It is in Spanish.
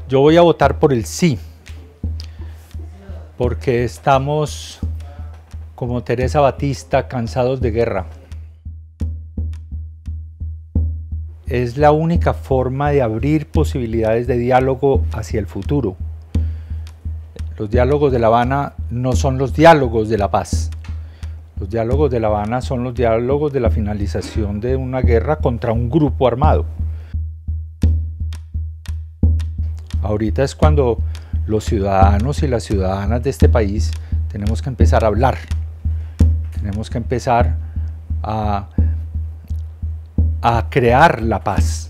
Yo voy a votar por el sí, porque estamos, como Teresa Batista, cansados de guerra. Es la única forma de abrir posibilidades de diálogo hacia el futuro. Los diálogos de La Habana no son los diálogos de la paz. Los diálogos de La Habana son los diálogos de la finalización de una guerra contra un grupo armado. Ahorita es cuando los ciudadanos y las ciudadanas de este país tenemos que empezar a hablar, tenemos que empezar a crear la paz.